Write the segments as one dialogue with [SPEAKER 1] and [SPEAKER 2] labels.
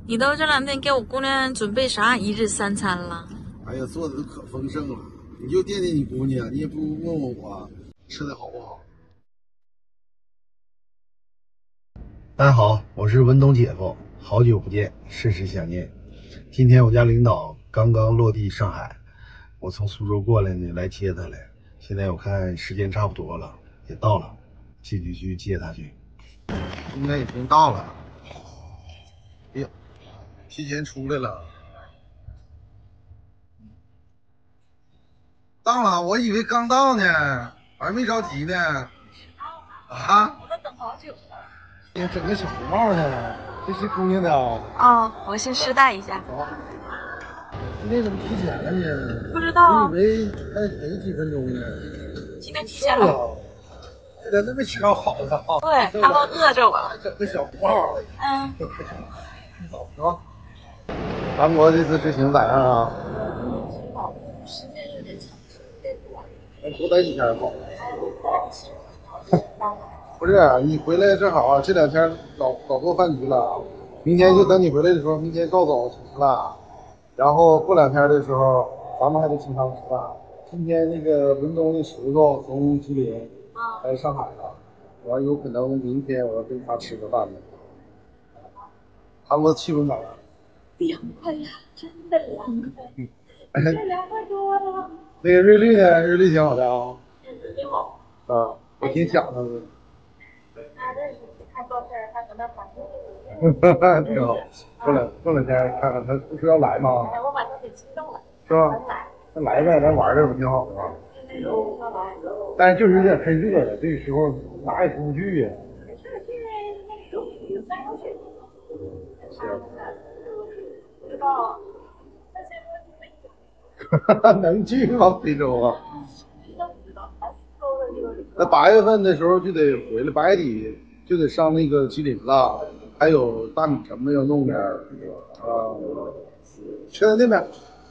[SPEAKER 1] 你都这两天给我姑娘准备啥一日三餐了？
[SPEAKER 2] 哎呀，做的都可丰盛了，你就惦记你姑娘，你也不问问我吃的好不好。大家好，我是文东姐夫，好久不见，甚是想念。今天我家领导刚刚落地上海，我从苏州过来呢，来接他来。现在我看时间差不多了，也到了，进去接他去。应该已经到了。哎呀，提前出来了。到了，我以为刚到呢，我还没着急呢。啊？
[SPEAKER 1] 我都等好久了。
[SPEAKER 2] 给整个小红帽呢，这是姑娘的啊。
[SPEAKER 1] 哦，我先试戴一下。
[SPEAKER 2] 走。今天怎么提前了呢？
[SPEAKER 1] 不知道。
[SPEAKER 2] 我以为还等几分钟呢。
[SPEAKER 1] 今天提前了。
[SPEAKER 2] 现在都没吃到好的啊。
[SPEAKER 1] 对，他都饿着我了。
[SPEAKER 2] 整个小红帽。
[SPEAKER 1] 嗯。
[SPEAKER 2] 是吧？韩国这次之行咋样啊？
[SPEAKER 1] 时间有点长，
[SPEAKER 2] 多待几天好。不是，你回来正好啊，这两天搞做饭局了，明天就等你回来的时候，明天高总请吃饭，然后过两天的时候，咱们还得经常吃饭。今天那个文东的石头从吉林来上海了，我有可能明天我要跟他吃个饭呢。韩国气温咋样？
[SPEAKER 1] 凉快呀，真的凉快。这凉快多了。
[SPEAKER 2] 那个瑞丽呢？瑞丽挺好的啊。
[SPEAKER 1] 挺好。
[SPEAKER 2] 啊，我挺想他的。
[SPEAKER 1] 他认识看照片，他搁那拍。
[SPEAKER 2] 挺好。过两天看看他不是要来吗？
[SPEAKER 1] 哎，我把他给激动了。
[SPEAKER 2] 是吧？那来呗，咱玩的不挺好的吗？但是就是有点太热了，这个时候哪也出不去呀。
[SPEAKER 1] 知道。
[SPEAKER 2] 能去吗？非洲啊？那8月份的时候就得回来，8月底就得上那个吉林了，还有大米什么要弄点啊。去他那边。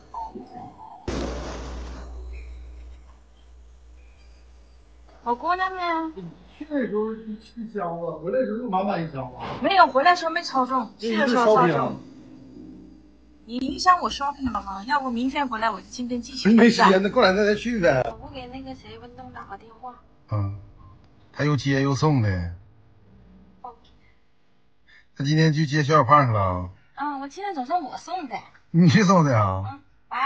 [SPEAKER 1] 我姑娘呢？
[SPEAKER 2] 去的时候一箱子，回来的时候就满满一箱子。
[SPEAKER 1] 没有，回来的时候没超重，去的时候超重。你影响我 shopping 了吗？要不明天回来，我今天继续。
[SPEAKER 2] 没时间，那过两天再去呗。
[SPEAKER 1] 我不给那个谁文东打个电话。
[SPEAKER 2] 嗯，他又接又送的。
[SPEAKER 1] 哦。
[SPEAKER 2] 他今天去接小胖去了。
[SPEAKER 1] 嗯，我今天早上我送的。
[SPEAKER 2] 你去送的啊？
[SPEAKER 1] 嗯，喂。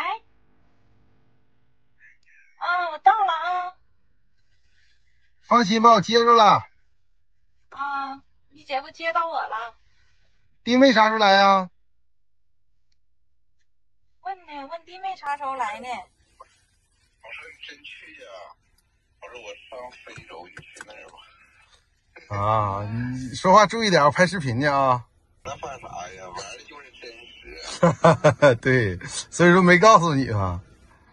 [SPEAKER 1] 啊，我到了啊。
[SPEAKER 2] 放心吧，我接着了。
[SPEAKER 1] 啊，你姐夫接到我了。
[SPEAKER 2] 弟妹啥时候来呀？
[SPEAKER 1] 问弟妹啥时候来呢？
[SPEAKER 3] 我说你真去呀？我说我上非洲，你去那儿吧。
[SPEAKER 2] 啊，你说话注意点，我拍视频呢啊。
[SPEAKER 3] 那怕啥呀？玩的就是真实。
[SPEAKER 2] 对，所以说没告诉你啊。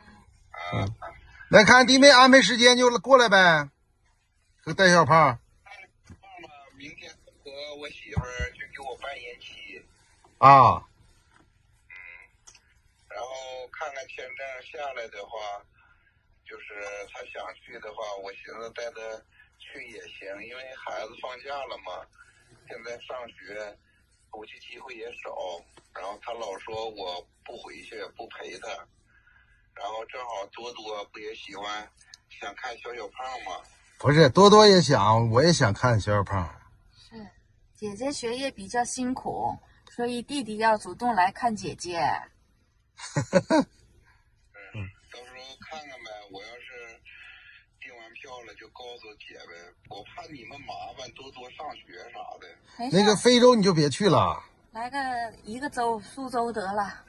[SPEAKER 2] 那看弟妹安排时间就过来呗，和带小胖。
[SPEAKER 3] 明天和我媳妇儿去给我办延期。
[SPEAKER 2] 啊。
[SPEAKER 3] 然后看看签证下来的话，就是他想去的话，我寻思带他去也行，因为孩子放假了嘛，现在上学，出去机会也少。然后他老说我不回去，不陪他。然后正好多多不也喜欢想看小胖吗？
[SPEAKER 2] 不是，多多也想，我也想看小胖。
[SPEAKER 1] 是，姐姐学业比较辛苦，所以弟弟要主动来看姐姐。
[SPEAKER 3] 到时候看看呗。我要是订完票了，就告诉姐呗。我怕你们麻烦，多多上学啥的。
[SPEAKER 2] 那个非洲你就别去了，
[SPEAKER 1] 来个一个州，苏州得了。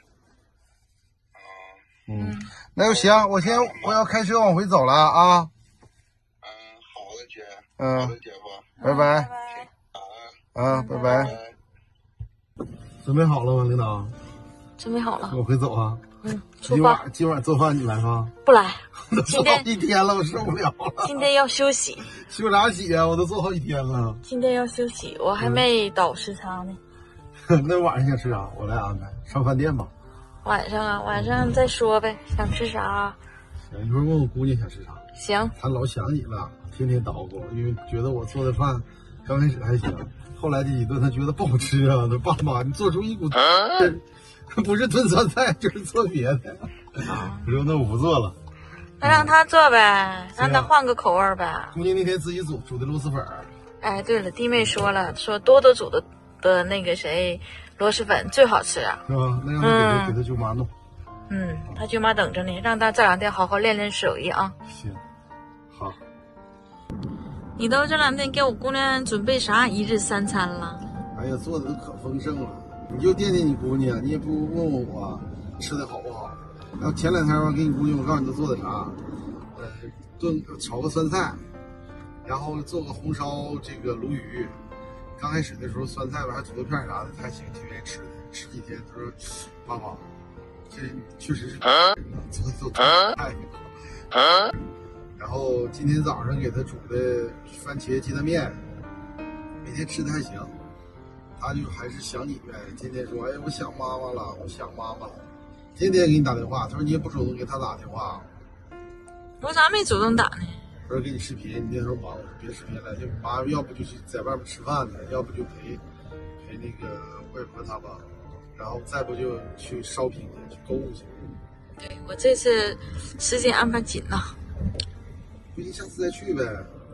[SPEAKER 2] 那就行，我要开车往回走了啊。
[SPEAKER 3] 好的姐。
[SPEAKER 2] 好
[SPEAKER 3] 的姐夫。
[SPEAKER 2] 拜拜。拜
[SPEAKER 3] 拜。
[SPEAKER 2] 准备好了吗，领导？
[SPEAKER 1] 准备好了。
[SPEAKER 2] 往回走啊。
[SPEAKER 1] 出发。
[SPEAKER 2] 今晚做饭你来吗？
[SPEAKER 1] 不来。
[SPEAKER 2] 做好一天了，我受不了了。
[SPEAKER 1] 今天要休息。
[SPEAKER 2] 休啥息啊？我都做好一天了。
[SPEAKER 1] 今天要休息，我还没倒时差呢。
[SPEAKER 2] 那晚上想吃啥？我来安排。上饭店吧。
[SPEAKER 1] 晚上再说呗，想吃啥？
[SPEAKER 2] 行，一会儿问我姑娘想吃啥。
[SPEAKER 1] 行。
[SPEAKER 2] 她老想你了，天天叨咕，因为觉得我做的饭刚开始还行， 后来这几顿他觉得不好吃啊，他爸妈你做出一股不是炖酸菜就是做别的。我说那我不做了，
[SPEAKER 1] 那让他做呗，让他换个口味呗。
[SPEAKER 2] 姑娘那天自己煮的螺蛳粉。
[SPEAKER 1] 哎，对了，弟妹说了，说多多煮的那个谁螺蛳粉最好吃啊，
[SPEAKER 2] 是吧？那让他给他舅妈弄。
[SPEAKER 1] 他舅妈等着呢，让他这两天好好练练手艺啊。
[SPEAKER 2] 行，好。
[SPEAKER 1] 你都这两天给我姑娘准备啥一日三餐了？
[SPEAKER 2] 哎呀，做的都可丰盛了，你就惦记你姑娘，你也不问问我吃的好不好。然后前两天吧，给你姑娘我告诉你都做的啥，炒个酸菜，然后做个红烧这个鲈鱼。刚开始的时候酸菜吧还土豆片啥的，她还挺愿意吃的，吃几天她说爸爸，这确实是做太好。然后今天早上给她煮的番茄鸡蛋面，每天吃的还行。他就还是想你呗，天天说，哎，我想妈妈了，我想妈妈了，天天给你打电话。他说你也不主动给他打电话，
[SPEAKER 1] 我咋没主动打呢？
[SPEAKER 2] 我说给你视频，你那时候忙，我说别视频了，就妈要不就去在外面吃饭呢，要不就陪那个外婆他吧，然后再不就去烧饼去购物去。
[SPEAKER 1] 对，我这次时间安排紧了，
[SPEAKER 2] 不行，下次再去呗。